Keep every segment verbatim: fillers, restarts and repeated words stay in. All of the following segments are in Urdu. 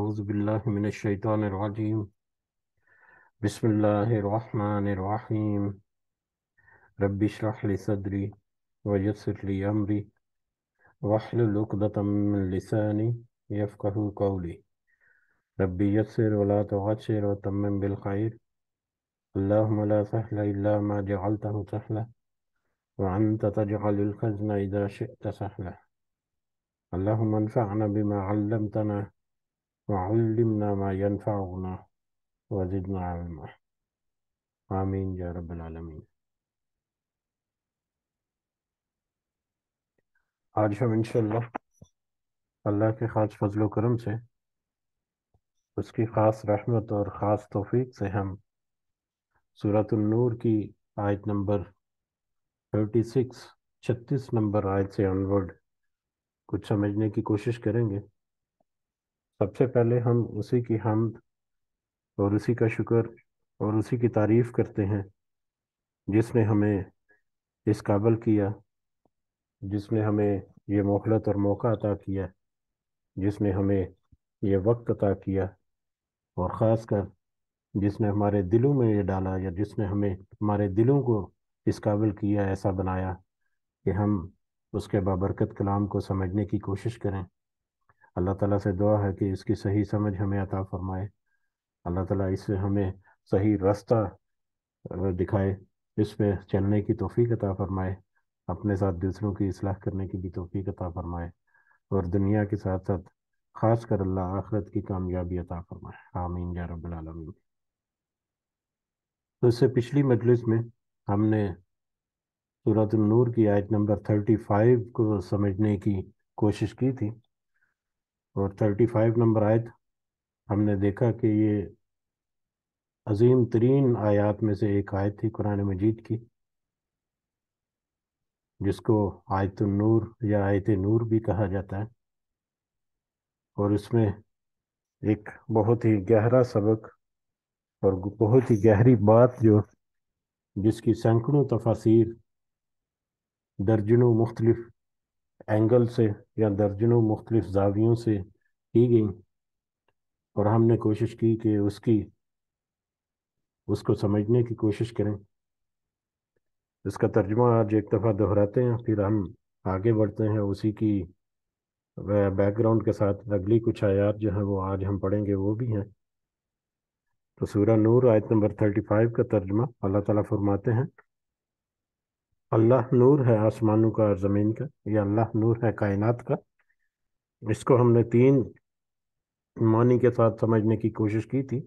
أعوذ بالله من الشيطان الرجيم. بسم الله الرحمن الرحيم. رب اشرح لي صدري ويسر لي أمري واحلل عقدة من لساني يفقه قولي. رب يسر ولا تعسر وتمم بالخير. اللهم لا سهل إلا ما جعلته سهلا وأنت تجعل الحزن إذا شئت سهلا. اللهم انفعنا بما علمتنا وعلمنا ما ينفعنا وزدنا علما. آمین یا رب العالمین. آج ہم انشاءاللہ اللہ کے خاص فضل و کرم سے، اس کی خاص رحمت اور خاص توفیق سے ہم سورۃ النور کی آیت نمبر تھرٹی سکس چھتیس نمبر آیت سے آنورڈ کچھ سمجھنے کی کوشش کریں گے. سب سے پہلے ہم اسی کی حمد اور اسی کا شکر اور اسی کی تعریف کرتے ہیں جس نے ہمیں اس قابل کیا، جس نے ہمیں یہ مہلت اور موقع عطا کیا، جس نے ہمیں یہ وقت عطا کیا، اور خاص کر جس نے ہمارے دلوں میں یہ ڈالا، یا جس نے ہمیں ہمارے دلوں کو اس قابل کیا، ایسا بنایا کہ ہم اس کے بابرکت کلام کو سمجھنے کی کوشش کریں. اللہ تعالیٰ سے دعا ہے کہ اس کی صحیح سمجھ ہمیں عطا فرمائے. اللہ تعالیٰ اس سے ہمیں صحیح راستہ دکھائے، اس پہ چلنے کی توفیق عطا فرمائے، اپنے ساتھ دوسروں کی اصلاح کرنے کی بھی توفیق عطا فرمائے، اور دنیا کے ساتھ ساتھ خاص کر اللہ آخرت کی کامیابی عطا فرمائے. آمین یا رب العالمین. تو اس سے پچھلی مجلس میں ہم نے سورۃ النور کی آیت نمبر تھرٹی فائیو کو سمجھنے کی کوشش کی تھی، اور تھرٹی فائیو نمبر آیت ہم نے دیکھا کہ یہ عظیم ترین آیات میں سے ایک آیت تھی قرآن مجید کی، جس کو آیت النور یا آیت نور بھی کہا جاتا ہے، اور اس میں ایک بہت ہی گہرا سبق اور بہت ہی گہری بات جو جس کی سینکڑوں تفاسیر درجنوں مختلف اینگل سے یا درجنوں مختلف زاویوں سے کی گئیں، اور ہم نے کوشش کی کہ اس کی اس کو سمجھنے کی کوشش کریں. اس کا ترجمہ آج ایک دفعہ دہراتے ہیں، پھر ہم آگے بڑھتے ہیں اسی کی بیک گراؤنڈ کے ساتھ. اگلی کچھ آیات جو ہیں وہ آج ہم پڑھیں گے وہ بھی ہیں. تو سورہ نور آیت نمبر تھرٹی فائیو کا ترجمہ اللہ تعالیٰ فرماتے ہیں: اللہ نور ہے آسمانوں کا اور زمین کا، یا اللہ نور ہے کائنات کا. اس کو ہم نے تین معنی کے ساتھ سمجھنے کی کوشش کی تھی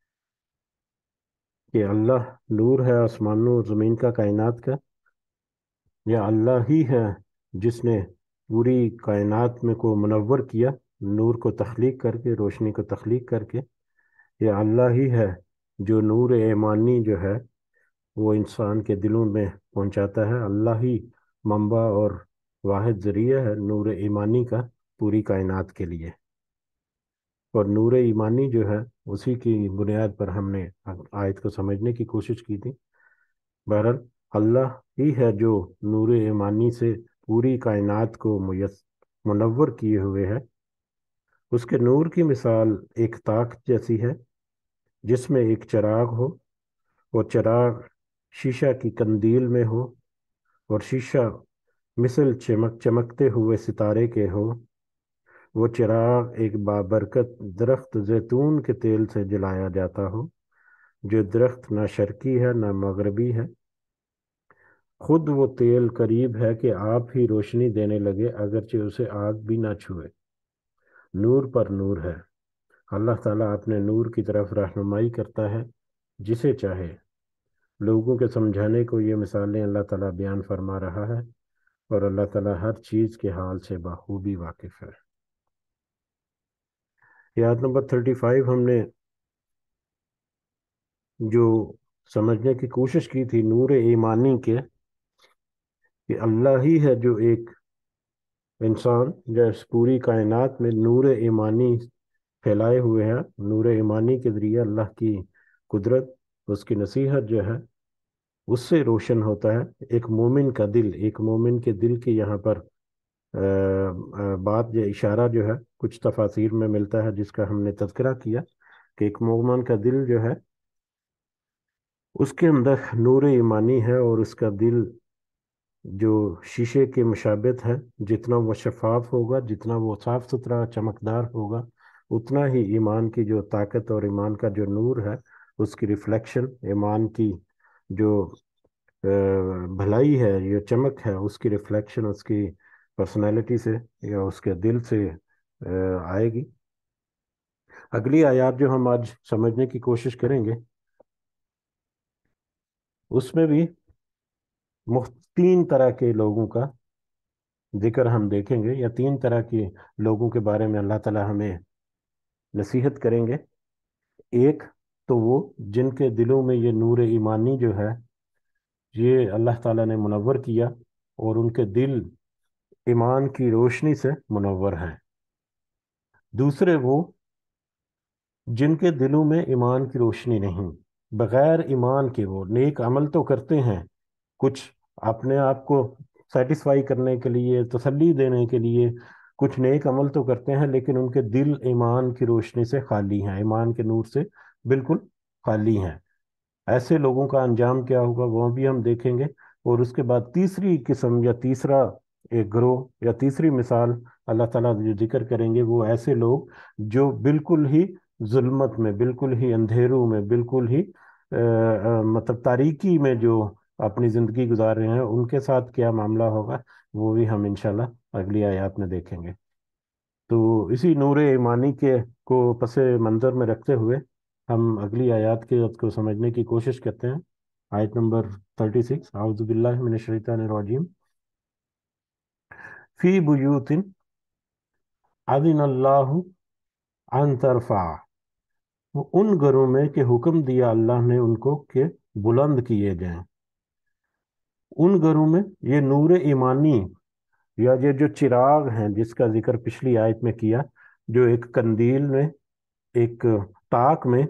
کہ اللہ نور ہے آسمانوں اور زمین کا، کائنات کا، یا اللہ ہی ہے جس نے پوری کائنات میں کو منور کیا، نور کو تخلیق کر کے، روشنی کو تخلیق کر کے، یا اللہ ہی ہے جو نور ایمانی جو ہے وہ انسان کے دلوں میں پہنچاتا ہے. اللہ ہی منبع اور واحد ذریعہ ہے نور ایمانی کا پوری کائنات کے لیے، اور نور ایمانی جو ہے اسی کی بنیاد پر ہم نے آیت کو سمجھنے کی کوشش کی تھی. بہرحال اللہ ہی ہے جو نور ایمانی سے پوری کائنات کو میس منور کیے ہوئے ہے. اس کے نور کی مثال ایک طاقت جیسی ہے جس میں ایک چراغ ہو، اور چراغ شیشہ کی قندیل میں ہو، اور شیشہ مثل چمک چمکتے ہوئے ستارے کے ہو. وہ چراغ ایک بابرکت درخت زیتون کے تیل سے جلایا جاتا ہو، جو درخت نہ شرقی ہے نہ مغربی ہے. خود وہ تیل قریب ہے کہ آپ ہی روشنی دینے لگے، اگرچہ اسے آگ بھی نہ چھوئے. نور پر نور ہے. اللہ تعالیٰ اپنے نور کی طرف رہنمائی کرتا ہے جسے چاہے. لوگوں کے سمجھانے کو یہ مثالیں اللہ تعالیٰ بیان فرما رہا ہے، اور اللہ تعالیٰ ہر چیز کے حال سے بخوبی واقف ہے. آیت نمبر تھرٹی فائیو ہم نے جو سمجھنے کی کوشش کی تھی نور ایمانی کے، کہ اللہ ہی ہے جو ایک انسان جو اس پوری کائنات میں نور ایمانی پھیلائے ہوئے ہیں. نور ایمانی کے ذریعے اللہ کی قدرت، اس کی نصیحت جو ہے اس سے روشن ہوتا ہے ایک مومن کا دل. ایک مومن کے دل کی یہاں پر بات جو اشارہ جو ہے کچھ تفاسیر میں ملتا ہے جس کا ہم نے تذکرہ کیا کہ ایک مومن کا دل جو ہے اس کے اندر نور ایمانی ہے، اور اس کا دل جو شیشے کے مشابہت ہے، جتنا وہ شفاف ہوگا، جتنا وہ صاف ستھرا چمکدار ہوگا، اتنا ہی ایمان کی جو طاقت اور ایمان کا جو نور ہے اس کی ریفلیکشن، ایمان کی جو آہ، بھلائی ہے، یہ چمک ہے، اس کی ریفلیکشن اس کی پرسنالٹی سے یا اس کے دل سے آہ، آئے گی۔ اگلی آیات جو ہم آج سمجھنے کی کوشش کریں گے اس میں بھی مخت تین طرح کے لوگوں کا ذکر ہم دیکھیں گے، یا تین طرح کے لوگوں کے بارے میں اللہ تعالی ہمیں نصیحت کریں گے۔ ایک تو وہ جن کے دلوں میں یہ نور ایمانی جو ہے یہ اللہ تعالیٰ نے منور کیا، اور ان کے دل ایمان کی روشنی سے منور ہیں۔ دوسرے وہ جن کے دلوں میں ایمان کی روشنی نہیں، بغیر ایمان کے وہ نیک عمل تو کرتے ہیں، کچھ اپنے آپ کو سیٹسفائی کرنے کے لیے، تسلی دینے کے لیے کچھ نیک عمل تو کرتے ہیں، لیکن ان کے دل ایمان کی روشنی سے خالی ہیں، ایمان کے نور سے بالکل خالی ہیں۔ ایسے لوگوں کا انجام کیا ہوگا وہ بھی ہم دیکھیں گے۔ اور اس کے بعد تیسری قسم یا تیسرا ایک گروہ یا تیسری مثال اللہ تعالیٰ جو ذکر کریں گے، وہ ایسے لوگ جو بالکل ہی ظلمت میں، بالکل ہی اندھیروں میں، بالکل ہی آ، آ، مطلب تاریکی میں جو اپنی زندگی گزار رہے ہیں، ان کے ساتھ کیا معاملہ ہوگا وہ بھی ہم انشاءاللہ اگلی آیات میں دیکھیں گے۔ تو اسی نور ایمانی کے کو پس منظر میں رکھتے ہوئے ہم اگلی آیات کے کو سمجھنے کی کوشش کرتے ہیں۔ آیت نمبر چھتیس، اعوذ باللہ من الشیطان الرجیم، فی بیوت اذن اللہ ان ترفع، وہ ان گھروں میں کہ حکم دیا اللہ نے ان کو کہ بلند کیے جائیں۔ ان گھروں میں یہ نور ایمانی یا یہ جو چراغ ہیں جس کا ذکر پچھلی آیت میں کیا، جو ایک قندیل میں، ایک تاک میں،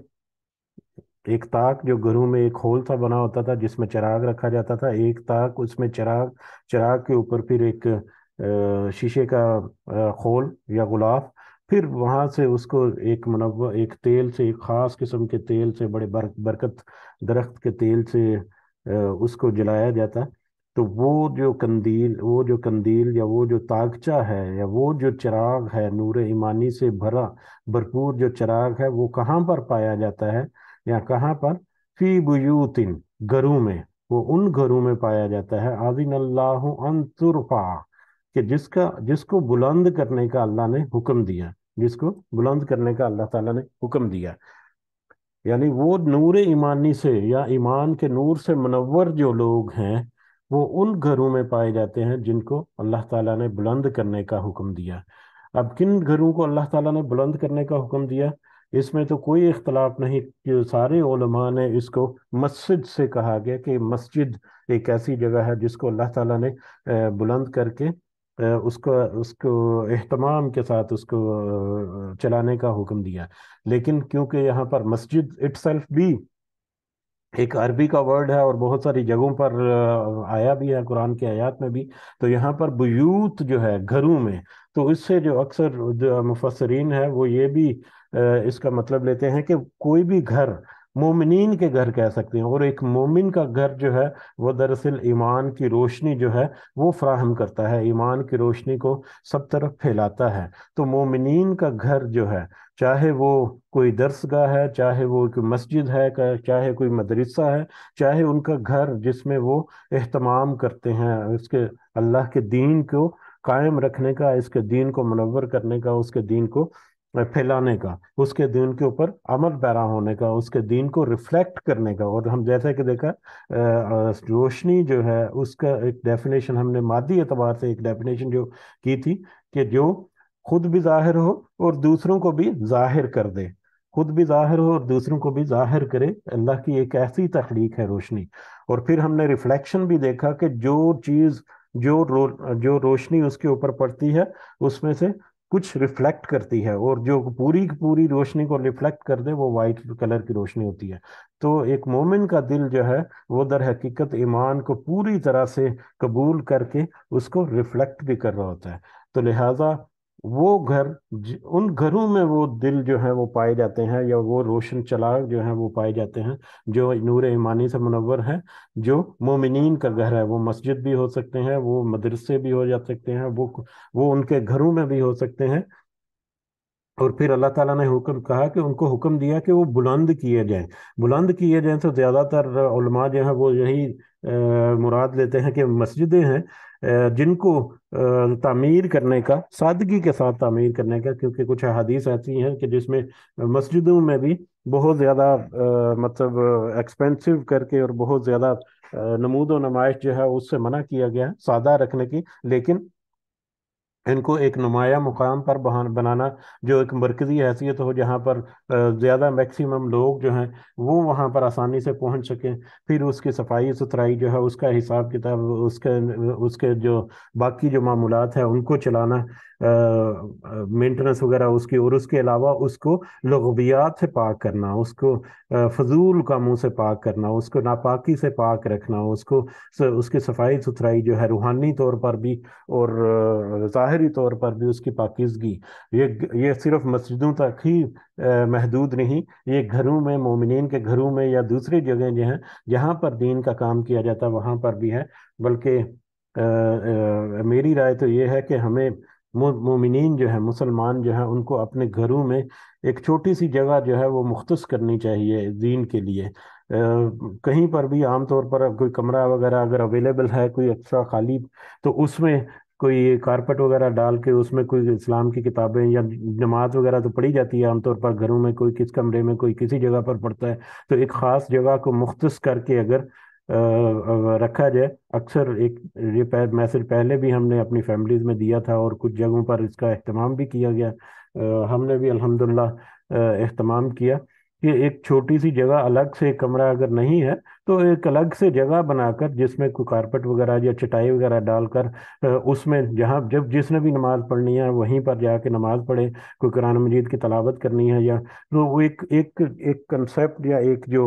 ایک تاک جو گھروں میں ایک ہول سا بنا ہوتا تھا جس میں چراغ رکھا جاتا تھا، ایک تاک اس میں چراغ، چراغ کے اوپر پھر ایک آہ، شیشے کا آہ، خول یا غلاف، پھر وہاں سے اس کو ایک منور ایک تیل سے، ایک خاص قسم کے تیل سے، بڑے بر برکت درخت کے تیل سے آہ، اس کو جلایا جاتا۔ تو وہ جو قندیل وہ جو قندیل یا وہ جو تاکچہ ہے یا وہ جو چراغ ہے، نور ایمانی سے بھرا بھرپور جو چراغ ہے، وہ کہاں پر پایا جاتا ہے؟ یا کہاں پر؟ فی بیوتن، گھروں میں، وہ ان گھروں میں پایا جاتا ہے، اذن اللہ ان ترفع، کہ جس کا جس کو بلند کرنے کا اللہ نے حکم دیا، جس کو بلند کرنے کا اللہ تعالیٰ نے حکم دیا۔ یعنی وہ نور ایمانی سے یا ایمان کے نور سے منور جو لوگ ہیں وہ ان گھروں میں پائے جاتے ہیں جن کو اللہ تعالیٰ نے بلند کرنے کا حکم دیا۔ اب کن گھروں کو اللہ تعالیٰ نے بلند کرنے کا حکم دیا؟ اس میں تو کوئی اختلاف نہیں کہ سارے علماء نے اس کو مسجد سے کہا گیا، کہ مسجد ایک ایسی جگہ ہے جس کو اللہ تعالیٰ نے آہ، بلند کر کے آہ، اس کو اس کو اہتمام کے ساتھ اس کو آہ، چلانے کا حکم دیا۔ لیکن کیونکہ یہاں پر مسجد اٹ سیلف بھی ایک عربی کا ورڈ ہے اور بہت ساری جگہوں پر آ، آیا بھی ہے قرآن کی آیات میں بھی، تو یہاں پر بیوت جو ہے گھروں میں، تو اس سے جو اکثر جو مفسرین ہے وہ یہ بھی آ، اس کا مطلب لیتے ہیں کہ کوئی بھی گھر، مومنین کے گھر کہہ سکتے ہیں، اور ایک مومن کا گھر جو ہے وہ دراصل ایمان کی روشنی جو ہے وہ فراہم کرتا ہے، ایمان کی روشنی کو سب طرف پھیلاتا ہے۔ تو مومنین کا گھر جو ہے، چاہے وہ کوئی درس گاہ ہے، چاہے وہ کوئی مسجد ہے، چاہے کوئی مدرسہ ہے، چاہے ان کا گھر جس میں وہ اہتمام کرتے ہیں اس کے اللہ کے دین کو قائم رکھنے کا، اس کے دین کو منور کرنے کا، اس کے دین کو پھیلانے کا، اس کے دین کے اوپر عمل پیرا ہونے کا، اس کے دین کو ریفلیکٹ کرنے کا۔ اور ہم جیسا کہ دیکھا آ، روشنی جو ہے اس کا ایک ڈیفینیشن ہم نے مادی اعتبار سے ایک ڈیفینیشن جو کی تھی کہ جو خود بھی ظاہر ہو اور دوسروں کو بھی ظاہر کر دے، خود بھی ظاہر ہو اور دوسروں کو بھی ظاہر کرے، اللہ کی ایک ایسی تخلیق ہے روشنی۔ اور پھر ہم نے ریفلیکشن بھی دیکھا کہ جو چیز جو رو جو روشنی اس کے اوپر پڑتی ہے اس میں سے کچھ ریفلیکٹ کرتی ہے، اور جو پوری کی پوری روشنی کو ریفلیکٹ کر دے وہ وائٹ کلر کی روشنی ہوتی ہے۔ تو ایک مومن کا دل جو ہے وہ در حقیقت ایمان کو پوری طرح سے قبول کر کے اس کو ریفلیکٹ بھی کر رہا ہوتا ہے۔ تو لہٰذا وہ گھر ج- ان گھروں میں وہ دل جو ہے وہ پائے جاتے ہیں، یا وہ روشن چراغ جو ہیں وہ پائے جاتے ہیں، جو نور ایمانی سے منور ہے، جو مومنین کا گھر ہے۔ وہ مسجد بھی ہو سکتے ہیں، وہ مدرسے بھی ہو جا سکتے ہیں، وہ وہ ان کے گھروں میں بھی ہو سکتے ہیں۔ اور پھر اللہ تعالیٰ نے حکم کہا کہ ان کو حکم دیا کہ وہ بلند کیے جائیں۔ بلند کیے جائیں تو زیادہ تر علماء جو ہیں وہ یہی آ، مراد لیتے ہیں کہ مسجدیں ہیں آ، جن کو آ، تعمیر کرنے کا، سادگی کے ساتھ تعمیر کرنے کا، کیونکہ کچھ احادیث ایسی ہیں کہ جس میں مسجدوں میں بھی بہت زیادہ آ، مطلب ایکسپینسو کر کے اور بہت زیادہ آ، نمود و نمائش جو ہے اس سے منع کیا گیا ہے سادہ رکھنے کی، لیکن ان کو ایک نمایاں مقام پر بہان- بنانا، جو ایک مرکزی حیثیت ہو جہاں پر آ، زیادہ میکسیمم لوگ جو ہیں وہ وہاں پر آسانی سے پہنچ سکیں۔ پھر اس کی صفائی ستھرائی جو ہے اس کا حساب کتاب، اس کے اس کے جو باقی جو معمولات ہیں ان کو چلانا، مینٹننس وغیرہ اس کی، اور اس کے علاوہ اس کو لغویات سے پاک کرنا، اس کو آ، فضول کاموں سے پاک کرنا، اس کو ناپاکی سے پاک رکھنا، اس کو اس کی صفائی ستھرائی جو ہے روحانی طور پر بھی اور آ، ظاہری طور پر بھی اس کی پاکیزگی، یہ یہ صرف مسجدوں تک ہی آ، محدود نہیں، یہ گھروں میں، مومنین کے گھروں میں یا دوسری جگہیں جو ہیں جہاں پر دین کا کام کیا جاتا ہے وہاں پر بھی ہے۔ بلکہ آ، آ، میری رائے تو یہ ہے کہ ہمیں مو- مومنین جو ہیں، مسلمان جو ہیں، ان کو اپنے گھروں میں ایک چھوٹی سی جگہ جو ہے وہ مختص کرنی چاہیے دین کے لیے۔ آ، کہیں پر بھی عام طور پر کوئی کمرہ وغیرہ اگر اویلیبل ہے، کوئی ایکسٹرا خالی، تو اس میں کوئی کارپٹ وغیرہ ڈال کے اس میں کوئی اسلام کی کتابیں یا نماز وغیرہ تو پڑھی جاتی ہے عام طور پر گھروں میں، کوئی کس کمرے میں، کوئی کسی جگہ پر پڑھتا ہے، تو ایک خاص جگہ کو مختص کر کے اگر آ، آ، رکھا جائے۔ اکثر ایک یہ میسج پہلے بھی ہم نے اپنی فیملیز میں دیا تھا اور کچھ جگہوں پر اس کا اہتمام بھی کیا گیا، آ، ہم نے بھی الحمدللہ آ، اہتمام کیا کہ ایک چھوٹی سی جگہ، الگ سے ایک کمرہ اگر نہیں ہے تو ایک الگ سے جگہ بنا کر جس میں کوئی کارپٹ وغیرہ یا چٹائی وغیرہ ڈال کر آ، اس میں جہاں جب جس نے بھی نماز پڑھنی ہے وہیں پر جا کے نماز پڑھے، کوئی قرآن مجید کی تلاوت کرنی ہے، یا تو وہ ایک ایک ایک کنسیپٹ یا ایک جو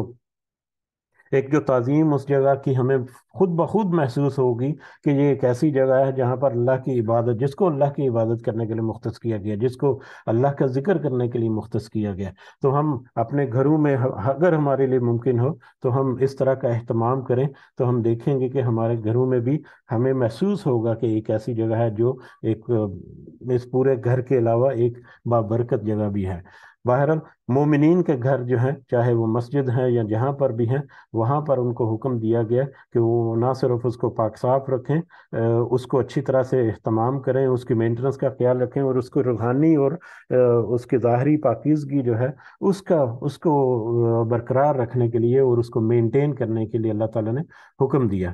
ایک جو تعظیم اس جگہ کی ہمیں خود بخود محسوس ہوگی کہ یہ ایک ایسی جگہ ہے جہاں پر اللہ کی عبادت، جس کو اللہ کی عبادت کرنے کے لیے مختص کیا گیا، جس کو اللہ کا ذکر کرنے کے لیے مختص کیا گیا۔ تو ہم اپنے گھروں میں اگر ہمارے لیے ممکن ہو تو ہم اس طرح کا اہتمام کریں، تو ہم دیکھیں گے کہ ہمارے گھروں میں بھی ہمیں محسوس ہوگا کہ ایک ایسی جگہ ہے جو ایک آ، اس پورے گھر کے علاوہ ایک بابرکت جگہ بھی ہے۔ بہرحال مومنین کے گھر جو ہیں، چاہے وہ مسجد ہیں یا جہاں پر بھی ہیں، وہاں پر ان کو حکم دیا گیا کہ وہ نہ صرف اس کو پاک صاف رکھیں، آ، اس کو اچھی طرح سے اہتمام کریں، اس کی مینٹننس کا خیال رکھیں، اور اس کو روحانی اور آ، اس کی ظاہری پاکیزگی جو ہے اس کا اس کو آ، برقرار رکھنے کے لیے اور اس کو مینٹین کرنے کے لیے اللہ تعالیٰ نے حکم دیا۔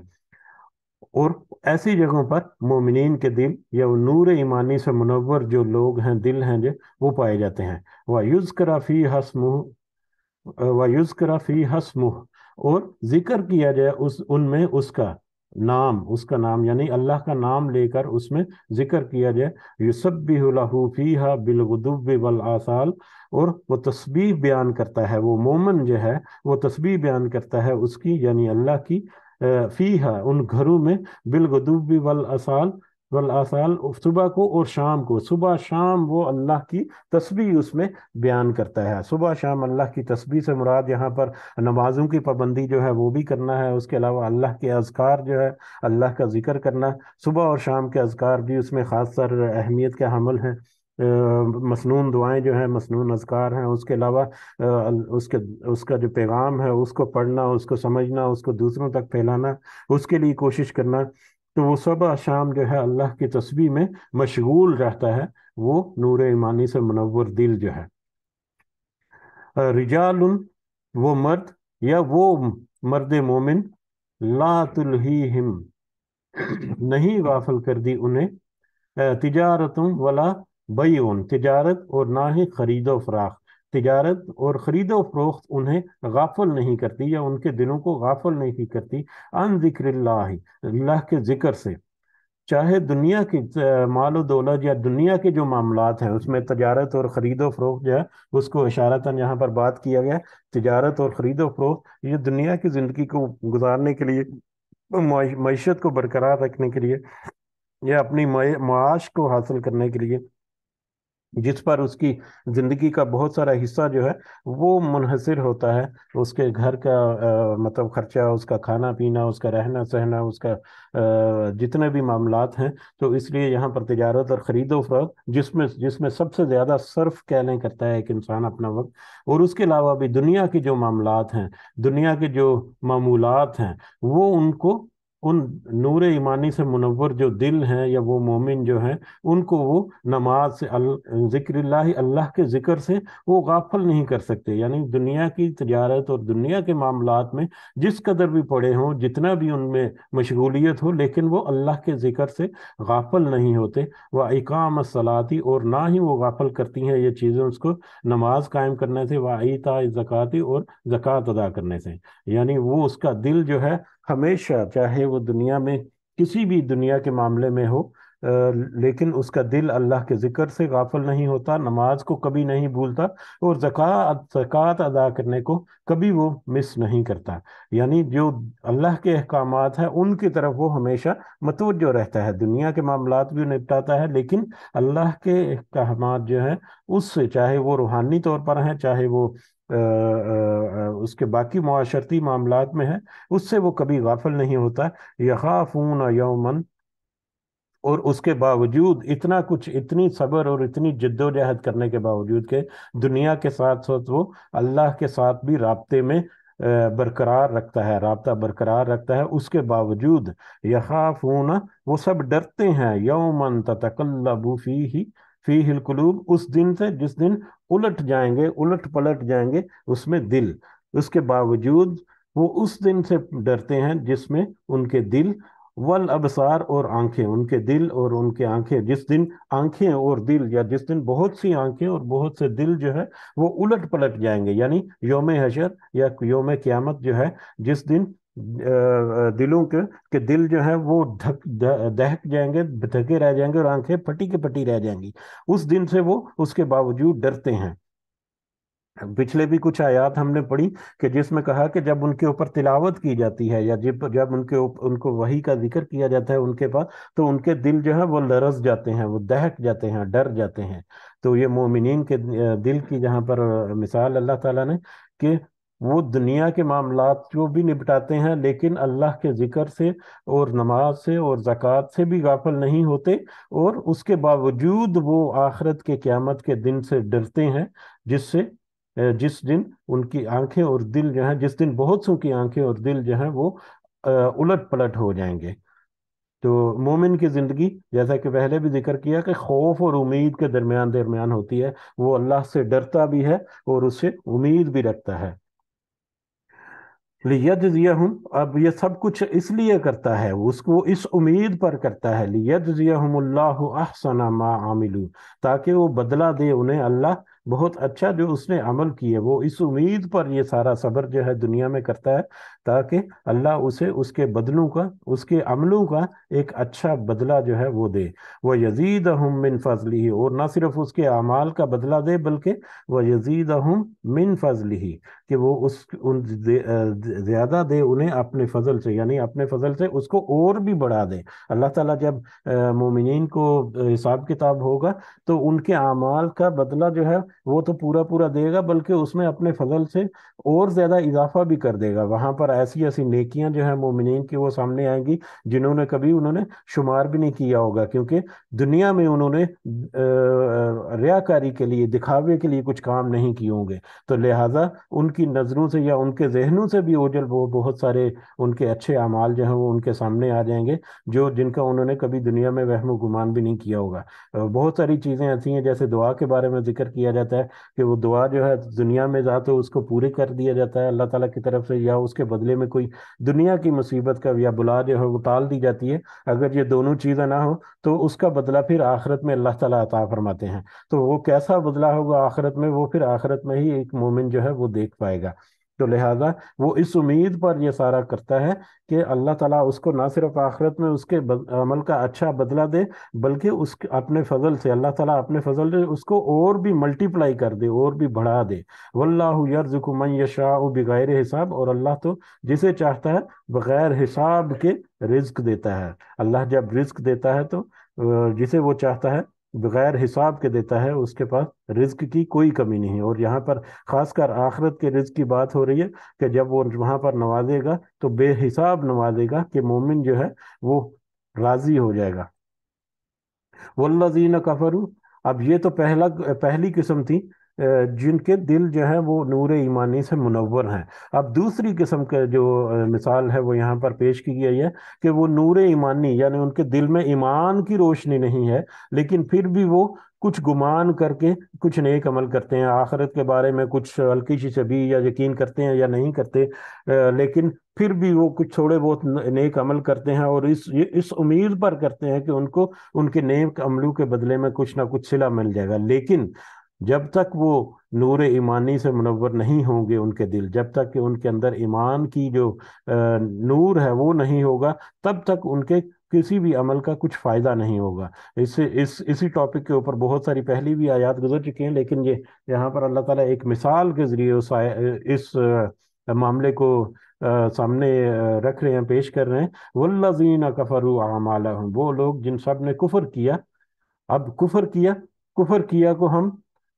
اور ایسی جگہوں پر مومنین کے دل یا وہ نور ایمانی سے منور جو لوگ ہیں، دل ہیں جو، وہ پائے جاتے ہیں۔ وَيُذْكَرَ فِيهَا اسْمُهُ وَيُذْكَرَ فِيهَا اسْمُهُ، اور ذکر کیا جائے اس ان میں اس کا نام، اس کا نام یعنی اللہ کا نام لے کر اس میں ذکر کیا جائے۔ يُسَبِّحُ لَهُ فِيهَا بِالْغُدُوِّ وَالْآصَالِ، اور وہ تسبیح بیان کرتا ہے، وہ مومن جو ہے وہ تسبیح بیان کرتا ہے اس کی، یعنی اللہ کی، فیہا ان گھروں میں، بالغدوب والآصال والآصال صبح کو اور شام کو، صبح شام وہ اللہ کی تسبیح اس میں بیان کرتا ہے۔ صبح شام اللہ کی تسبیح سے مراد یہاں پر نمازوں کی پابندی جو ہے وہ بھی کرنا ہے، اس کے علاوہ اللہ کے اذکار جو ہے، اللہ کا ذکر کرنا، صبح اور شام کے اذکار بھی اس میں خاص تر اہمیت کا حامل ہیں۔ آ، مسنون دعائیں جو ہیں، مسنون اذکار ہیں، اس کے علاوہ آ، اس کے اس کا جو پیغام ہے اس کو پڑھنا، اس کو سمجھنا، اس کو دوسروں تک پھیلانا، اس کے لیے کوشش کرنا، تو وہ صبح شام جو ہے اللہ کی تسبیح میں مشغول رہتا ہے، وہ نور ایمانی سے منور دل جو ہے۔ رجال، وہ مرد یا وہ مرد مومن، لا تلہیہم، نہیں غافل کر دی انہیں، تجارتوں ولا بیعون، تجارت اور نہ ہی خرید و فروخت، تجارت اور خرید و فروخت انہیں غافل نہیں کرتی یا ان کے دلوں کو غافل نہیں کرتی، عن ذکر اللہ، اللہ کے ذکر سے۔ چاہے دنیا کی آ، مال و دولت یا دنیا کے جو معاملات ہیں اس میں تجارت اور خرید و فروخت جو ہے اس کو اشارتاً یہاں پر بات کیا گیا ہے۔ تجارت اور خرید و فروخت یہ دنیا کی زندگی کو گزارنے کے لیے، معاش- معیشت کو برقرار رکھنے کے لیے، یا اپنی معاش کو حاصل کرنے کے لیے जिस पर उसकी जिंदगी का बहुत सारा हिस्सा जो है वो मुनहसर होता है। उसके घर का अ, मतलब खर्चा, उसका खाना पीना, उसका रहना सहना, उसका अ, जितने भी मामलात हैं। तो इसलिए यहाँ पर तिजारत और ख़रीदो फरोख्त, जिसमें जिसमें सबसे ज़्यादा सर्फ कहने करता है एक इंसान अपना वक्त, और उसके अलावा भी दुनिया की जो मामलात हैं, दुनिया के जो मामूलात हैं, वो उनको उन नूर ईमानी से मुनव्वर जो दिल हैं या वो मोमिन जो हैं, उनको वो नमाज से, जिक्रिल्लाह, अल्लाह के जिक्र से वो गाफल नहीं कर सकते। यानी दुनिया की तजारत और दुनिया के मामलात में जिस कदर भी पड़े हों, जितना भी उनमें मशगूलियत हो, लेकिन वो अल्लाह के जिक्र से गाफल नहीं होते। वह इकाम सलाती, और ना ही वो गाफल करती हैं ये चीज़ें उसको नमाज कायम करने से, व ईता ज़काती, और ज़कात अदा करने से। यानी वो उसका दिल जो है हमेशा, चाहे वो दुनिया में किसी भी दुनिया के मामले में हो, अ, लेकिन उसका दिल अल्लाह के जिक्र से गाफिल नहीं होता, नमाज को कभी नहीं भूलता, और ज़कात ज़कात अदा करने को कभी वो मिस नहीं करता। यानी जो अल्लाह के अहकामात हैं उनकी तरफ वो हमेशा मतवज्जो रहता है। दुनिया के मामलात भी निपटाता है, लेकिन अल्लाह के अहकामात जो हैं उससे, चाहे वो रूहानी तौर पर हैं, चाहे वो अ, अ, अ, उसके बाकी मुआशरती मामलात में है, उससे वो कभी गाफिल नहीं होता। यखाफून यौमन, और उसके बावजूद इतना कुछ, इतनी सब्र और इतनी जद्दोजहद करने के बावजूद के दुनिया के साथ साथ वो अल्लाह के साथ भी राब्ते में अ, बरकरार रखता है, राब्ता बरकरार रखता है, उसके बावजूद यखाफून, वो सब डरते हैं, यौमन ततकल्लबु फीही फीहिल कुलूब, उस दिन से जिस दिन उलट जाएंगे, उलट पलट जाएंगे उसमें दिल। उसके बावजूद वो उस दिन से डरते हैं जिसमें उनके दिल, वल अबसार, और आंखें, उनके दिल और उनके आंखें, जिस दिन आंखें और दिल, या जिस दिन बहुत सी आंखें और बहुत से दिल जो है वो उलट पलट जाएंगे। यानी योम हशर या योम क़यामत जो है, जिस दिन अ, दिलों के के दिल जो है वो ढक द- दहक जाएंगे, ढके रह जाएंगे, और आंखें फटी के फटी रह जाएंगी। उस दिन से वो उसके बावजूद डरते हैं। पिछले भी कुछ आयत हमने पढ़ी कि जिसमें कहा कि जब उनके ऊपर तिलावत की जाती है, या जब जब उनके ऊप- उनको वही का जिक्र किया जाता है उनके पास, तो उनके दिल जो है वो लरस जाते हैं, वो दहक जाते हैं, डर जाते हैं। तो ये मोमिनीन के अ, दिल की जहाँ पर अ, मिसाल अल्लाह ताला ने, कि वो दुनिया के मामलात जो भी निपटाते हैं, लेकिन अल्लाह के जिक्र से और नमाज से और ज़कात से भी गाफिल नहीं होते, और उसके बावजूद वो आखिरत के क़यामत के दिन से डरते हैं, जिससे अ, जिस दिन उनकी आंखें और दिल जो है, जिस दिन बहुत सौ की आंखें और दिल जो है वो अ, उलट पलट हो जाएंगे। तो मोमिन की जिंदगी, जैसा कि पहले भी जिक्र किया, कि खौफ और उम्मीद के दरमियान दरमियान होती है। वो अल्लाह से डरता भी है और उससे उम्मीद भी रखता है। लियजजियहुम, अब ये सब कुछ इसलिए करता है, उसको इस उम्मीद पर करता है, लियजजियहुमुल्लाहु अहसना मा आमिलू, ताकि वो बदला दे उन्हें अल्लाह बहुत अच्छा जो उसने अमल किए। वो इस उम्मीद पर ये सारा सब्र जो है दुनिया में करता है, ताकि अल्लाह उसे उसके बदलों का, उसके अमलों का एक अच्छा बदला जो है वो दे। वह यजीदहुम मिन फजलिही, और ना सिर्फ उसके अमाल का बदला दे, बल्कि वह यजीदहुम मिन फजलिही, कि वो उस उन दे- अ, ज्यादा दे उन्हें अपने फजल से, यानी अपने फजल से उसको और भी बढ़ा दे। अल्लाह ताला जब अ, मोमिनीन को अ, हिसाब किताब होगा, तो उनके अमाल का बदला जो है वो तो पूरा पूरा देगा, बल्कि उसमें अपने फजल से और ज्यादा इजाफा भी कर देगा। वहां पर ऐसी ऐसी नेकियां जो है मोमिनीन की वो सामने आएंगी, जिन्होंने कभी उन्होंने शुमार भी नहीं किया होगा, क्योंकि दुनिया में उन्होंने अ, अ, रियाकारी के लिए, दिखावे के लिए कुछ काम नहीं किए होंगे। तो लिहाजा उनकी नज़रों से या उनके जहनों से भी ओझल वो बहुत सारे उनके अच्छे अमाल जो हैं वो उनके सामने आ जाएंगे, जो जिनका उन्होंने कभी दुनिया में वहम गुमान भी नहीं किया होगा। अ, बहुत सारी चीज़ें ऐसी हैं, जैसे दुआ के बारे में जिक्र किया जाता है कि वो दुआ जो है दुनिया में जा तो उसको पूरे कर दिया जाता है अल्लाह ताला की तरफ से, या उसके बदले में कोई दुनिया की मुसीबत का या बुला जो है वो टाल दी जाती है। अगर ये दोनों चीज़ें ना हो, तो उसका बदला फिर आखिरत में अल्लाह ताला अता फरमाते हैं। तो वो कैसा बदला होगा आखिरत में, वो फिर आखिरत में ही एक मोमिन जो है वो देख पाएगा। तो लिहाजा वो इस उम्मीद पर ये सारा करता है कि अल्लाह ताला उसको ना सिर्फ आखिरत में उसके बद, अमल का अच्छा बदला दे, बल्कि उसके अपने फजल से, अल्लाह ताला अपने फजल से उसको और भी मल्टीप्लाई कर दे, और भी बढ़ा दे। वल्लाहु यर्जुकु मन यशाउ बिगैर हिसाब, और अल्लाह तो जिसे चाहता है बगैर हिसाब के रिज्क देता है। अल्लाह जब रिज्क देता है तो अ, जिसे वो चाहता है بغیر حساب کے دیتا ہے، اس کے پاس رزق کی کوئی کمی نہیں ہے۔ اور یہاں پر خاص کر آخرت کے رزق کی بات ہو رہی ہے کہ جب وہ وہاں پر نوازے گا تو بے حساب نوازے گا کہ مومن جو ہے وہ راضی ہو جائے گا۔ والذین کفروا، اب یہ تو پہلا پہلی قسم تھی اہ، جن کے دل جو ہے وہ نور ایمانی سے منور ہیں۔ اب دوسری قسم کا جو اہ، مثال ہے وہ یہاں پر پیش کی گئی ہے کہ وہ نور ایمانی یعنی ان کے دل میں ایمان کی روشنی نہیں ہے، لیکن پھر بھی وہ کچھ گمان کر کے کچھ نیک عمل کرتے ہیں، آخرت کے بارے میں کچھ ہلکی سی شبی یا یقین کرتے ہیں یا نہیں کرتے، اہ، لیکن پھر بھی وہ کچھ تھوڑے بہت نیک عمل کرتے ہیں، اور اس یہ اس امید پر کرتے ہیں کہ ان کو ان کے نیک عملوں کے بدلے میں کچھ نہ کچھ صلہ مل جائے گا۔ لیکن جب تک وہ نور ایمانی سے منور نہیں ہوں گے ان کے دل، جب تک کہ ان کے اندر ایمان کی جو آ، نور ہے وہ نہیں ہوگا، تب تک ان کے کسی بھی عمل کا کچھ فائدہ نہیں ہوگا۔ اس اس اسی ٹاپک کے اوپر بہت ساری پہلی بھی آیات گزر چکی ہیں، لیکن یہ یہاں پر اللہ تعالیٰ ایک مثال کے ذریعے اس آیا- اس آ، معاملے کو آ، سامنے آ، رکھ رہے ہیں، پیش کر رہے ہیں۔ والذین کفروا اعمالهم، وہ لوگ جن سب نے کفر کیا۔ اب کفر کیا، کفر کیا کو ہم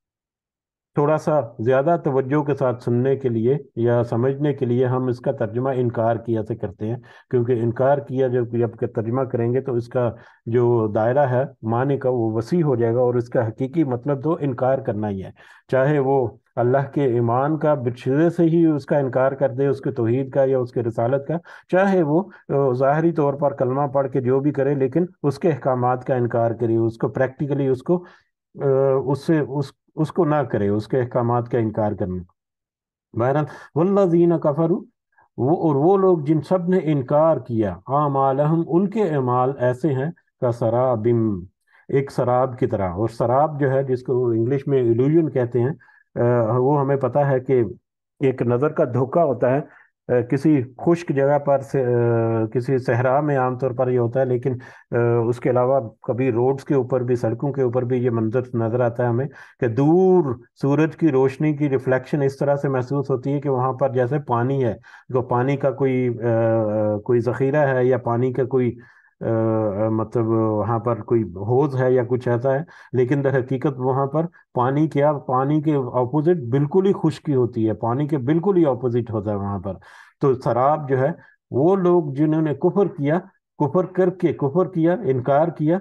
تھوڑا سا زیادہ توجہ کے ساتھ سننے کے لیے یا سمجھنے کے لیے ہم اس کا ترجمہ انکار کیا سے کرتے ہیں، کیونکہ انکار کیا جب جب کہ ترجمہ کریں گے تو اس کا جو دائرہ ہے معنی کا وہ وسیع ہو جائے گا، اور اس کا حقیقی مطلب تو انکار کرنا ہی ہے، چاہے وہ اللہ کے ایمان کا بچھڑے سے ہی اس کا انکار کر دے، اس کے توحید کا یا اس کے رسالت کا، چاہے وہ آ، ظاہری طور پر کلمہ پڑھ کے جو بھی کرے لیکن اس کے احکامات کا انکار کرے، اس کو پریکٹیکلی اس کو آ، اس سے اس اس کو نہ کرے، اس کے احکامات کا انکار کرنا۔ بہرحال والذین کفروا، وہ اور وہ لوگ جن سب نے انکار کیا، اعمالہم ان کے اعمال ایسے ہیں کا سراب، ایک سراب کی طرح۔ اور سراب جو ہے جس کو انگلش میں illusion کہتے ہیں، آ، وہ ہمیں پتہ ہے کہ ایک نظر کا دھوکہ ہوتا ہے، آ، کسی خشک جگہ پر سے آ، کسی صحرا میں عام طور پر یہ ہوتا ہے، لیکن آ، اس کے علاوہ کبھی روڈز کے اوپر بھی، سڑکوں کے اوپر بھی یہ منظر نظر آتا ہے ہمیں کہ دور سورج کی روشنی کی ریفلیکشن اس طرح سے محسوس ہوتی ہے کہ وہاں پر جیسے پانی ہے، جو پانی کا کوئی آ، کوئی ذخیرہ ہے، یا پانی کا کوئی آ، مطلب وہاں پر کوئی حوض ہے یا کچھ ایسا ہے، لیکن در حقیقت وہاں پر پانی کیا، پانی کے اپوزٹ بالکل ہی خشکی ہوتی ہے، پانی کے بالکل ہی اپوزٹ ہوتا ہے وہاں پر۔ تو سراب جو ہے، وہ لوگ جنہوں نے کفر کیا، کفر کر کے کفر کیا، انکار کیا،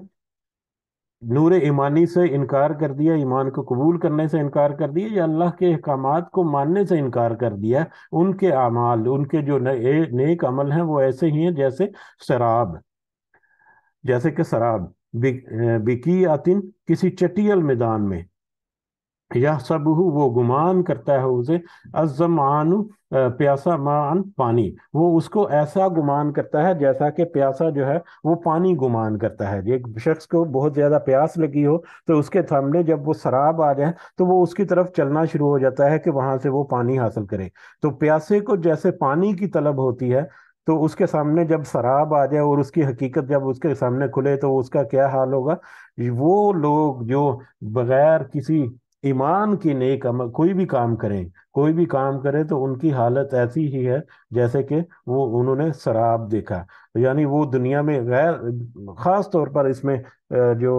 نور ایمانی سے انکار کر دیا، ایمان کو قبول کرنے سے انکار کر دیا، یا اللہ کے احکامات کو ماننے سے انکار کر دیا، ان کے اعمال، ان کے جو نئے نیک عمل ہیں وہ ایسے ہی ہیں جیسے سراب، جیسے کہ سراب بکی آتن، کسی چٹیل میدان میں، یا سب وہ گمان کرتا ہے اسے، الظمآن پیاسا، مان پانی، وہ اس کو ایسا گمان کرتا ہے جیسا کہ پیاسا جو ہے وہ پانی گمان کرتا ہے۔ ایک شخص کو بہت زیادہ پیاس لگی ہو تو اس کے سامنے جب وہ سراب آ جائے تو وہ اس کی طرف چلنا شروع ہو جاتا ہے کہ وہاں سے وہ پانی حاصل کرے۔ تو پیاسے کو جیسے پانی کی طلب ہوتی ہے، تو اس کے سامنے جب سراب آ جائے اور اس کی حقیقت جب اس کے سامنے کھلے تو اس کا کیا حال ہوگا؟ وہ لوگ جو بغیر کسی ایمان کی نیک عمل کوئی بھی کام کریں، کوئی بھی کام کرے تو ان کی حالت ایسی ہی ہے جیسے کہ وہ انہوں نے سراب دیکھا، یعنی وہ دنیا میں غیر، خاص طور پر اس میں آ، جو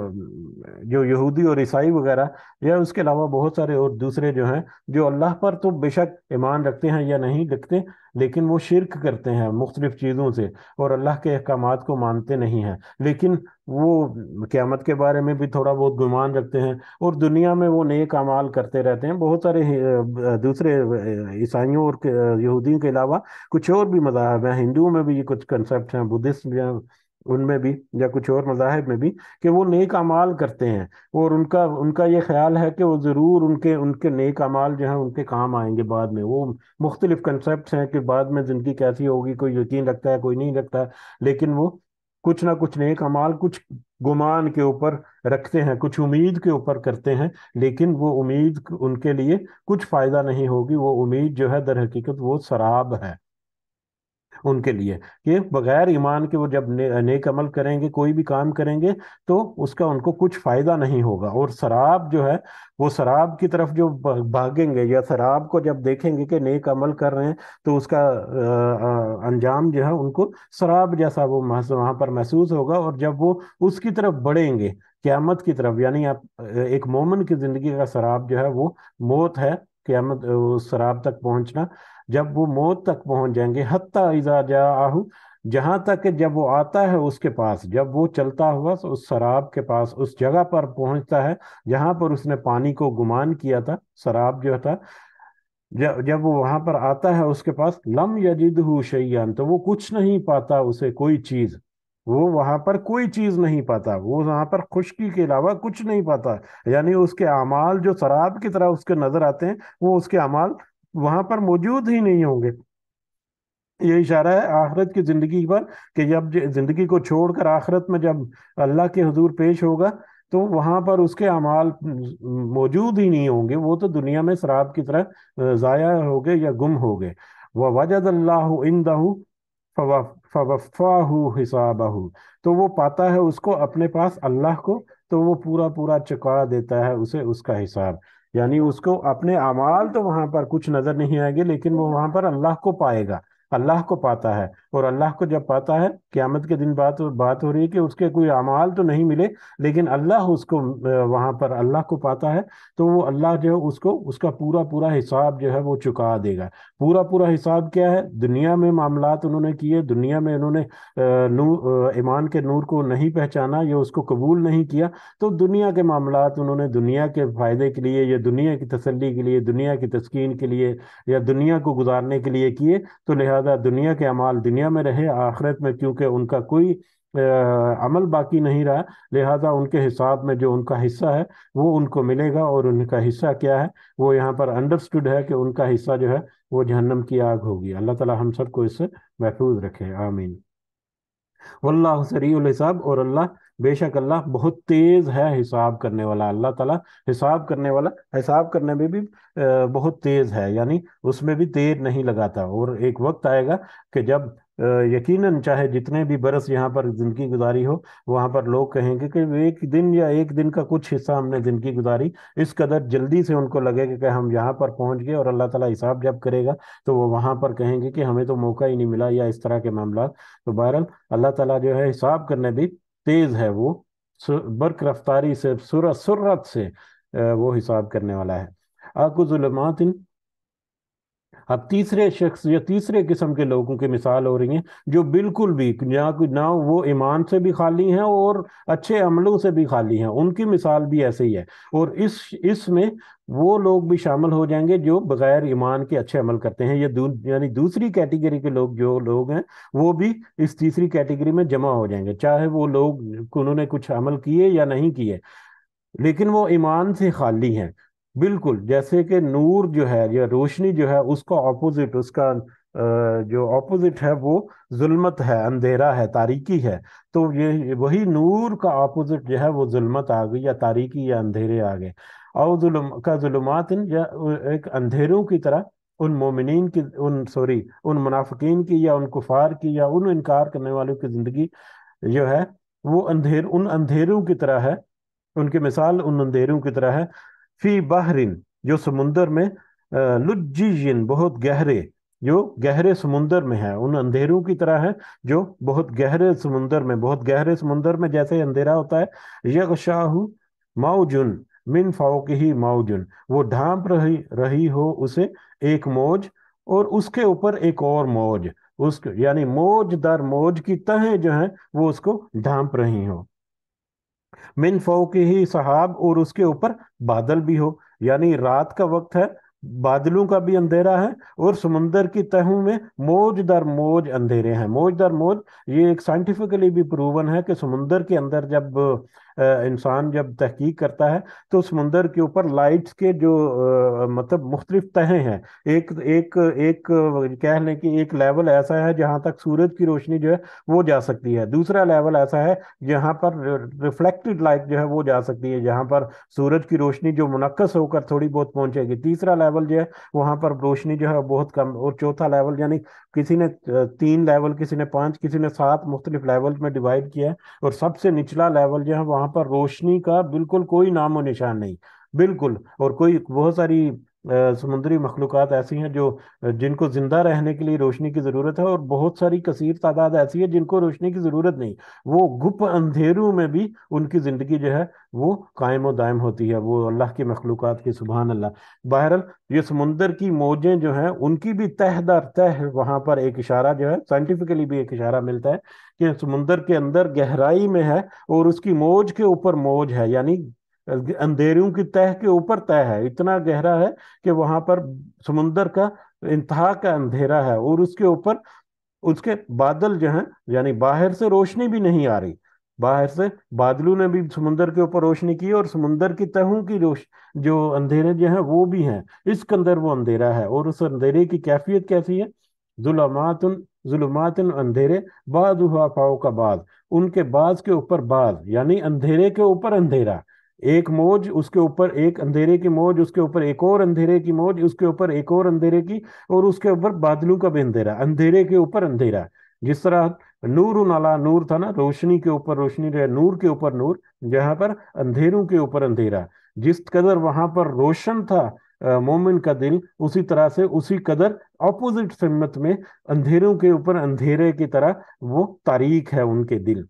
جو یہودی اور عیسائی وغیرہ، یا اس کے علاوہ بہت سارے اور دوسرے جو ہیں، جو اللہ پر تو بے شک ایمان رکھتے ہیں یا نہیں رکھتے، لیکن وہ شرک کرتے ہیں مختلف چیزوں سے اور اللہ کے احکامات کو مانتے نہیں ہیں، لیکن وہ قیامت کے بارے میں بھی تھوڑا بہت گمان رکھتے ہیں، اور دنیا میں وہ نیک اعمال کرتے رہتے ہیں۔ بہت سارے آ، دوسرے آ، عیسائیوں اور آ، یہودیوں کے علاوہ کچھ اور بھی مذاہب ہیں، ہندوؤں میں بھی یہ کچھ کنسپٹ ہیں، بدھسٹ ان میں بھی یا کچھ اور مذاہب میں بھی، کہ وہ نیک اعمال کرتے ہیں، اور ان کا ان کا یہ خیال ہے کہ وہ ضرور ان کے ان کے نیک اعمال جو ہیں ان کے کام آئیں گے بعد میں۔ وہ مختلف کنسپٹس ہیں کہ بعد میں زندگی کیسی ہوگی، کوئی یقین رکھتا ہے کوئی نہیں رکھتا، لیکن وہ کچھ نہ کچھ نیک اعمال کچھ گمان کے اوپر رکھتے ہیں، کچھ امید کے اوپر کرتے ہیں، لیکن وہ امید ان کے لیے کچھ فائدہ نہیں ہوگی، وہ امید جو ہے در حقیقت وہ سراب ہے۔ ان کے لیے کہ بغیر ایمان کے وہ جب نے- نیک عمل کریں گے، کوئی بھی کام کریں گے، تو اس کا ان کو کچھ فائدہ نہیں ہوگا۔ اور شراب جو ہے، وہ شراب کی طرف جو ب- بھاگیں گے، یا شراب کو جب دیکھیں گے کہ نیک عمل کر رہے ہیں، تو اس کا آ، آ، انجام جو ہے ان کو شراب جیسا وہ محس- وہاں پر محسوس ہوگا۔ اور جب وہ اس کی طرف بڑھیں گے، قیامت کی طرف، یعنی آپ ایک مومن کی زندگی کا شراب جو ہے وہ موت ہے، قیامت اس شراب تک پہنچنا۔ جب وہ موت تک پہنچ جائیں گے، حتیٰ اذا جاءہ، جہاں تک کہ جب وہ آتا ہے اس کے پاس، جب وہ چلتا ہوا اس شراب کے پاس اس جگہ پر پہنچتا ہے جہاں پر اس نے پانی کو گمان کیا تھا، شراب جو تھا، جب جب وہ وہاں پر آتا ہے اس کے پاس، لم یجدہ شیئا، تو وہ کچھ نہیں پاتا اسے کوئی چیز، وہ وہاں پر کوئی چیز نہیں پاتا، وہ وہاں پر خشکی کے علاوہ کچھ نہیں پاتا۔ یعنی اس کے اعمال جو شراب کی طرح اس کے نظر آتے ہیں، وہ اس کے اعمال وہاں پر موجود ہی نہیں ہوں گے۔ یہ اشارہ ہے آخرت کی زندگی پر، کہ جب ج- زندگی کو چھوڑ کر آخرت میں جب اللہ کے حضور پیش ہوگا، تو وہاں پر اس کے اعمال موجود ہی نہیں ہوں گے، وہ تو دنیا میں شراب کی طرح آ، ضائع ہو گئے یا گم ہو گئے۔ وَوَجَدَ اللَّهُ عِندَهُ فَوَفَّاهُ حِسَابَهُ، تو وہ پاتا ہے اس کو اپنے پاس اللہ کو، تو وہ پورا پورا چکا دیتا ہے اسے اس کا حساب۔ یعنی اس کو اپنے اعمال تو وہاں پر کچھ نظر نہیں آئیں گے، لیکن وہ وہاں پر اللہ کو پائے گا، اللہ کو پاتا ہے۔ اور اللہ کو جب پاتا ہے، قیامت کے دن بات بات ہو رہی ہے کہ اس کے کوئی اعمال تو نہیں ملے، لیکن اللہ اس کو آ، وہاں پر اللہ کو پاتا ہے، تو وہ اللہ جو ہے اس کو اس کا پورا پورا حساب جو ہے وہ چکا دے گا۔ پورا پورا حساب کیا ہے؟ دنیا میں معاملات انہوں نے کیے، دنیا میں انہوں نے آ، نور آ، ایمان کے نور کو نہیں پہچانا یا اس کو قبول نہیں کیا، تو دنیا کے معاملات انہوں نے دنیا کے فائدے کے لیے یا دنیا کی تسلی کے لیے، دنیا کی تسکین کے لیے یا دنیا کو گزارنے کے لیے کیے، تو لہذا دنیا کے اعمال دنیا میں رہے، آخرت میں کیونکہ ان کا کوئی آ، عمل باقی نہیں رہا، لہذا ان کے حساب میں جو ان کا حصہ ہے وہ ان کو ملے گا۔ اور ان کا حصہ کیا ہے؟ وہ یہاں پر انڈرسٹوڈ ہے کہ ان کا حصہ جو ہے وہ جہنم کی آگ ہوگی۔ اللہ تعالی ہم سب کو اس سے محفوظ رکھے، آمین۔ واللہ سریع الحساب، اور اللہ، بے شک اللہ بہت تیز ہے حساب کرنے والا۔ اللہ تعالیٰ حساب کرنے والا، حساب کرنے میں بھی آ، بہت تیز ہے، یعنی اس میں بھی دیر نہیں لگاتا۔ اور ایک وقت آئے گا کہ جب آ، یقیناً چاہے جتنے بھی برس یہاں پر زندگی گزاری ہو، وہاں پر لوگ کہیں گے کہ ایک دن یا ایک دن کا کچھ حصہ ہم نے زندگی گزاری، اس قدر جلدی سے ان کو لگے گا کہ ہم یہاں پر پہنچ گئے، اور اللہ تعالیٰ حساب جب کرے گا تو وہ وہاں پر کہیں گے کہ ہمیں تو موقع ہی نہیں ملا، یا اس طرح کے معاملات۔ تو بہرحال اللہ تعالیٰ جو ہے حساب کرنے بھی تیز ہے، وہ سر- برق رفتاری سے، سرعت سرعت سے آ، وہ حساب کرنے والا ہے۔ آکو ظلمات، اب تیسرے شخص یا تیسرے قسم کے لوگوں کی مثال ہو رہی ہیں، جو بالکل بھی نہ نہ وہ ایمان سے بھی خالی ہیں اور اچھے عملوں سے بھی خالی ہیں، ان کی مثال بھی ایسے ہی ہے۔ اور اس اس میں وہ لوگ بھی شامل ہو جائیں گے جو بغیر ایمان کے اچھے عمل کرتے ہیں، یہ دو یعنی دوسری کیٹیگری کے لوگ، جو لوگ ہیں وہ بھی اس تیسری کیٹیگری میں جمع ہو جائیں گے، چاہے وہ لوگ انہوں نے کچھ عمل کیے یا نہیں کیے، لیکن وہ ایمان سے خالی ہیں۔ بالکل جیسے کہ نور جو ہے یا روشنی جو ہے، اس کا اپوزٹ، اس کا آ، جو اپوزٹ ہے وہ ظلمت ہے، اندھیرا ہے، تاریکی ہے۔ تو یہ وہی نور کا اپوزٹ جو ہے وہ ظلمت آ گئی، یا تاریکی یا اندھیرے آ گئے۔ او ظلم کا ظلمات، یا ایک اندھیروں کی طرح ان مومنین کی، ان سوری ان منافقین کی یا ان کفار کی یا ان انکار کرنے والوں کی زندگی جو ہے وہ اندھیر ان اندھیروں کی طرح ہے، ان کی مثال ان اندھیروں کی طرح ہے، فی بحرن، جو سمندر میں، آ، لجین، بہت گہرے، جو گہرے سمندر میں ہے، ان اندھیروں کی طرح ہے جو بہت گہرے سمندر میں، بہت گہرے سمندر میں جیسے اندھیرا ہوتا ہے، یغشاہ موجن من فوقہ موجن، وہ ڈھانپ رہی رہی ہو اسے ایک موج، اور اس کے اوپر ایک اور موج، اس کے- یعنی موج در موج کی تہیں جو ہیں وہ اس کو ڈھانپ رہی ہوں، من فوقہ سحاب، اور اس کے اوپر بادل بھی ہو، یعنی رات کا وقت ہے، بادلوں کا بھی اندھیرا ہے، اور سمندر کی تہوں میں موج در موج اندھیرے ہیں۔ موج در موج، یہ ایک سائنٹیفکلی بھی پروون ہے کہ سمندر کے اندر جب آ، انسان جب تحقیق کرتا ہے تو سمندر کے اوپر لائٹس کے جو آ، مطلب مختلف تہیں ہیں، ایک ایک ایک کہہ لیں کہ ایک لیول ایسا ہے جہاں تک سورج کی روشنی جو ہے وہ جا سکتی ہے، دوسرا لیول ایسا ہے جہاں پر ریفلیکٹڈ لائٹ جو ہے وہ جا سکتی ہے، جہاں پر سورج کی روشنی جو منعکس ہو کر تھوڑی بہت پہنچے گی، تیسرا لیول لیول جو ہے وہاں پر روشنی جو ہے بہت کم، اور چوتھا لیول یعنی کسی نے تین لیول، کسی نے پانچ، کسی نے سات مختلف لیول میں ڈیوائڈ کیا ہے، اور سب سے نچلا لیول جو ہے وہاں پر روشنی کا بالکل کوئی نام و نشان نہیں، بالکل. اور کوئی بہت ساری سمندری مخلوقات ایسی ہیں جو جن کو زندہ رہنے کے لیے روشنی کی ضرورت ہے، اور بہت ساری کثیر تعداد ایسی ہے جن کو روشنی کی ضرورت نہیں، وہ گپ اندھیروں میں بھی ان کی زندگی جو ہے وہ قائم و دائم ہوتی ہے، وہ اللہ کی مخلوقات کی. سبحان اللہ. بہرحال یہ سمندر کی موجیں جو ہیں ان کی بھی تہ در تہ وہاں پر ایک اشارہ جو ہے سائنٹیفکلی بھی ایک اشارہ ملتا ہے کہ سمندر کے اندر گہرائی میں ہے، اور اس کی موج کے اوپر موج ہے، یعنی اندھیروں کی تہ کے اوپر تہ ہے، اتنا گہرا ہے کہ وہاں پر سمندر کا انتہا کا اندھیرا ہے، اور اس کے اوپر اس کے بادل جو ہیں، یعنی باہر سے روشنی بھی نہیں آ رہی، باہر سے بادلوں نے بھی سمندر کے اوپر روشنی کی، اور سمندر کی تہوں کی روش جو اندھیرے جو ہیں وہ بھی ہیں، اس کے اندر وہ اندھیرا ہے. اور اس اندھیرے کی کیفیت کیسی ہے؟ ظلمات، ظلمات اندھیرے، بعضها فوق بعض، ان کے بعض کے اوپر بعض، یعنی اندھیرے کے اوپر اندھیرا، ایک موج اس کے اوپر، ایک اندھیرے کی موج اس کے اوپر ایک اور اندھیرے کی موج اس کے اوپر ایک اور اندھیرے کی، اور اس کے اوپر بادلوں کا بھی اندھیرا، اندھیرے کے اوپر اندھیرا. جس طرح نور علی نور تھا نا، روشنی کے اوپر روشنی رہے، نور کے اوپر نور، جہاں پر اندھیروں کے اوپر اندھیرا، جس قدر وہاں پر روشن تھا مومن کا دل، اسی طرح سے اسی قدر اپوزٹ سمت میں اندھیروں کے اوپر اندھیرے کی طرح وہ تاریک ہے ان کے دل.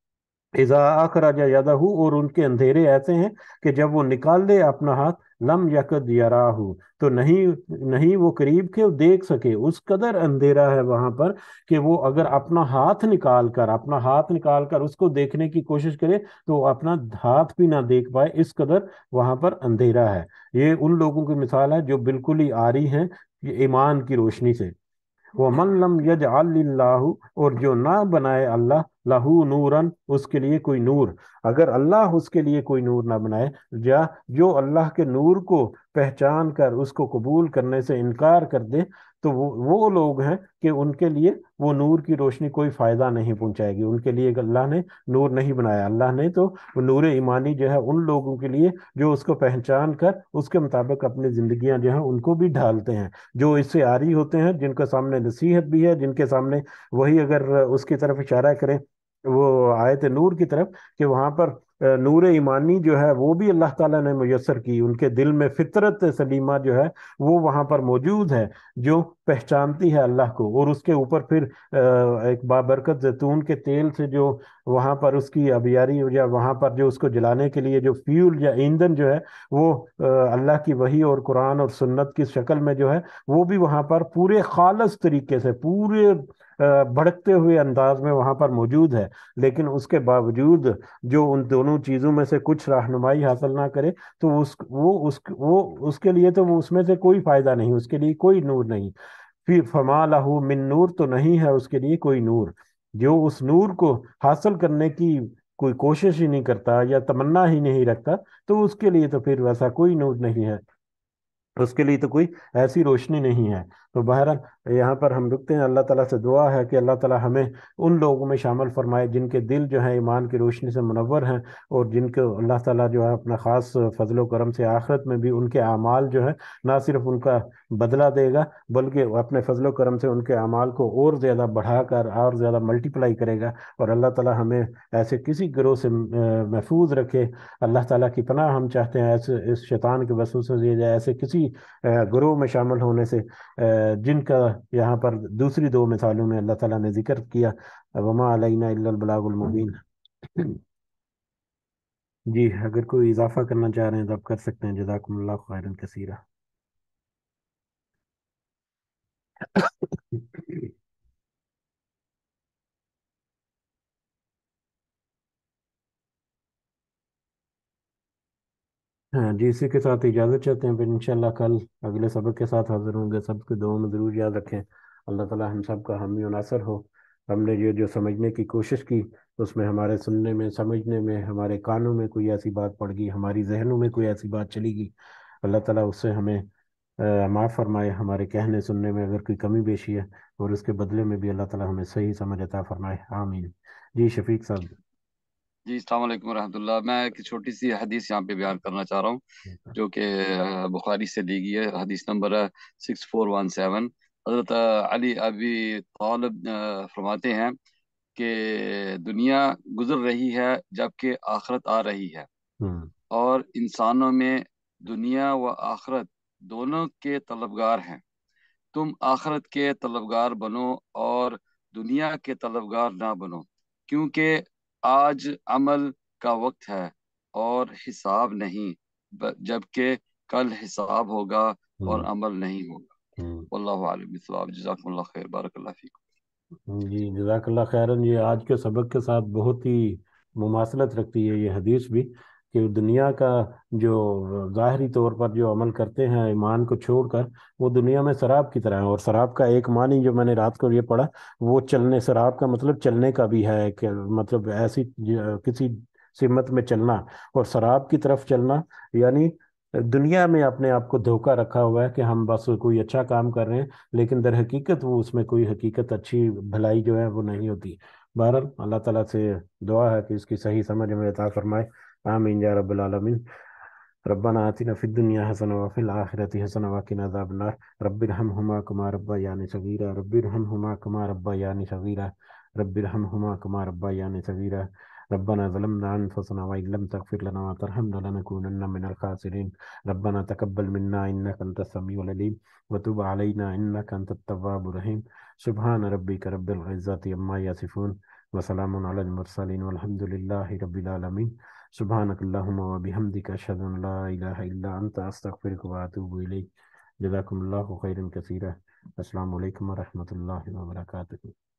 اذا اخرج یدہ، اور ان کے اندھیرے ایسے ہیں کہ جب وہ نکال دے اپنا ہاتھ، لم یکد یراہ، تو نہیں نہیں وہ قریب کے دیکھ سکے، اس قدر اندھیرا ہے وہاں پر کہ وہ اگر اپنا ہاتھ نکال کر اپنا ہاتھ نکال کر اس کو دیکھنے کی کوشش کرے تو وہ اپنا ہاتھ بھی نہ دیکھ پائے، اس قدر وہاں پر اندھیرا ہے. یہ ان لوگوں کی مثال ہے جو بالکل ہی آری ہیں یہ ایمان کی روشنی سے. وَمَن لَمْ يَجْعَلِ اللَّهُ، اور جو نہ بنائے اللہ لہو نوراً، اس کے لیے کوئی نور، اگر اللہ اس کے لیے کوئی نور نہ بنائے، یا جو اللہ کے نور کو پہچان کر اس کو قبول کرنے سے انکار کر دے، تو وہ وہ لوگ ہیں کہ ان کے لیے وہ نور کی روشنی کوئی فائدہ نہیں پہنچائے گی، ان کے لیے اللہ نے نور نہیں بنایا. اللہ نے تو وہ نور ایمانی جو ہے ان لوگوں کے لیے جو اس کو پہچان کر اس کے مطابق اپنی زندگیاں جو ہیں ان کو بھی ڈھالتے ہیں، جو اس سے عاری ہوتے ہیں، جن کے سامنے نصیحت بھی ہے، جن کے سامنے وہی اگر اس کی طرف اشارہ کریں وہ آیت نور کی طرف، کہ وہاں پر نور ایمانی جو ہے وہ بھی اللہ تعالیٰ نے میسر کی، ان کے دل میں فطرت سلیمہ جو ہے وہ وہاں پر موجود ہے، جو پہچانتی ہے اللہ کو، اور اس کے اوپر پھر ایک بابرکت زیتون کے تیل سے جو وہاں پر اس کی ابیاری، یا وہاں پر جو اس کو جلانے کے لیے جو فیول یا ایندھن جو ہے وہ اللہ کی وحی اور قرآن اور سنت کی شکل میں جو ہے وہ بھی وہاں پر پورے خالص طریقے سے، پورے بھڑکتے ہوئے انداز میں وہاں پر موجود ہے. لیکن اس کے باوجود جو ان دونوں چیزوں میں سے کچھ رہنمائی حاصل نہ کرے تو اس وہ اس وہ اس کے لیے تو وہ اس میں سے کوئی فائدہ نہیں، اس کے لیے کوئی نور نہیں. پھر فما لہو من نور، تو نہیں ہے اس کے لیے کوئی نور. جو اس نور کو حاصل کرنے کی کوئی کوشش ہی نہیں کرتا یا تمنا ہی نہیں رکھتا، تو اس کے لیے تو پھر ویسا کوئی نور نہیں ہے، اس کے لیے تو کوئی ایسی روشنی نہیں ہے. تو بہرحال یہاں پر ہم رکتے ہیں. اللہ تعالیٰ سے دعا ہے کہ اللہ تعالیٰ ہمیں ان لوگوں میں شامل فرمائے جن کے دل جو ہیں ایمان کی روشنی سے منور ہیں، اور جن کو اللہ تعالیٰ جو ہے اپنا خاص فضل و کرم سے آخرت میں بھی ان کے اعمال جو ہے نہ صرف ان کا بدلہ دے گا، بلکہ اپنے فضل و کرم سے ان کے اعمال کو اور زیادہ بڑھا کر اور زیادہ ملٹیپلائی کرے گا. اور اللہ تعالیٰ ہمیں ایسے کسی گروہ سے محفوظ رکھے. اللہ تعالیٰ کی پناہ ہم چاہتے ہیں ایسے اس شیطان کے وسوسے سے یا ایسے کسی گروہ میں شامل ہونے سے جن کا یہاں پر دوسری دو مثالوں میں اللہ تعالیٰ نے ذکر کیا. وما علینا الا البلاغ المبین. جی اگر کوئی اضافہ کرنا چاہ رہے ہیں تو آپ کر سکتے ہیں. جزاکم اللہ خیرا کثیرا. ہاں جی، اسی کے ساتھ اجازت چاہتے ہیں، پھر انشاءاللہ کل اگلے سبق کے ساتھ حاضر ہوں گے. سب کے دعاؤں میں ضرور یاد رکھیں. اللہ تعالیٰ ہم سب کا حامی و ناصر ہو. ہم نے جو جو سمجھنے کی کوشش کی اس میں ہمارے سننے میں، سمجھنے میں، ہمارے کانوں میں کوئی ایسی بات پڑ گئی، ہماری ذہنوں میں کوئی ایسی بات چلی گئی، اللہ تعالیٰ اس سے ہمیں معاف فرمائے. ہمارے کہنے سننے میں اگر کوئی کمی بیشی ہے، اور اس کے بدلے میں بھی اللہ تعالیٰ ہمیں صحیح سمجھ عطا فرمائے. آمین. جی شفیق صاحب. جی السلام علیکم ورحمۃ اللہ. میں ایک چھوٹی سی حدیث یہاں پہ بیان کرنا چاہ رہا ہوں، جو کہ آ، بخاری سے لی گئی ہے. حدیث نمبر ہے سکس فور ون سیون. حضرت آ، علی ابی طالب آ، فرماتے ہیں کہ دنیا گزر رہی ہے جبکہ آخرت آ رہی ہے، ہوں اور انسانوں میں دنیا و آخرت دونوں کے طلبگار ہیں. تم آخرت کے طلبگار بنو اور دنیا کے طلبگار نہ بنو، کیونکہ آج عمل کا وقت ہے اور حساب نہیں، ب- جبکہ کل حساب ہوگا اور ہوں عمل نہیں ہوگا. ہوں واللہ عالم بالصواب. جزاکم اللہ خیر، بارک اللہ فیکم. جی جزاک اللہ خیرن. یہ آج کے سبق کے ساتھ بہت ہی مماثلت رکھتی ہے یہ حدیث بھی، کہ دنیا کا جو ظاہری طور پر جو عمل کرتے ہیں ایمان کو چھوڑ کر، وہ دنیا میں شراب کی طرح ہے. اور شراب کا ایک معنی جو میں نے رات کو یہ پڑھا، وہ چلنے، شراب کا مطلب چلنے کا بھی ہے، کہ مطلب ایسی ج- کسی سمت میں چلنا. اور شراب کی طرف چلنا یعنی دنیا میں اپنے آپ کو دھوکا رکھا ہوا ہے کہ ہم بس کوئی اچھا کام کر رہے ہیں، لیکن در حقیقت وہ اس میں کوئی حقیقت اچھی بھلائی جو ہے وہ نہیں ہوتی. بہرحال اللہ تعالیٰ سے دعا ہے کہ اس کی صحیح سمجھ ہمیں عطا فرمائے. آمین یا رب العالمین. ربنا آتنا فی الدنیا حسنة وفی الآخرة حسنة وقنا عذاب النار. رب ارحمهما كما ربياني صغيرا رب ارحمهما كما ربياني صغيرا رب ارحمهما كما ربياني صغيرا. ربنا ظلمنا أنفسنا وإن لم تغفر لنا وترحمنا لنكونن من الخاسرين. ربنا تقبل منا إنك أنت السميع العليم وتب علينا إنك أنت التواب الرحيم. سبحان ربك رب العزة عما يصفون وسلام على المرسلين والحمد لله رب العالمين. سبحانك اللهم وبحمدك أشهد أن لا إله إلا أنت أستغفرك وأتوب إليك. جزاكم الله خيرا كثيرا. السلام عليكم ورحمة الله وبركاته.